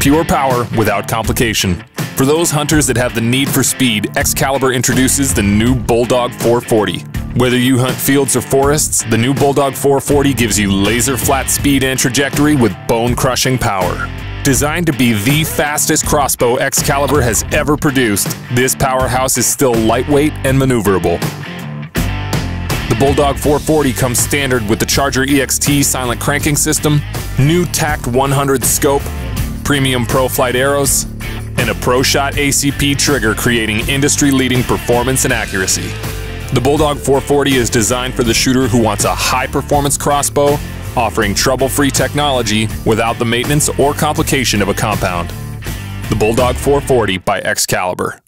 Pure power without complication. For those hunters that have the need for speed, Excalibur introduces the new Bulldog 440. Whether you hunt fields or forests, the new Bulldog 440 gives you laser-flat speed and trajectory with bone-crushing power. Designed to be the fastest crossbow Excalibur has ever produced, this powerhouse is still lightweight and maneuverable. The Bulldog 440 comes standard with the Charger EXT silent cranking system, new Tact 100 scope, premium ProFlight arrows, and a ProShot ACP trigger, creating industry-leading performance and accuracy. The Bulldog 440 is designed for the shooter who wants a high-performance crossbow, offering trouble-free technology without the maintenance or complication of a compound. The Bulldog 440 by Excalibur.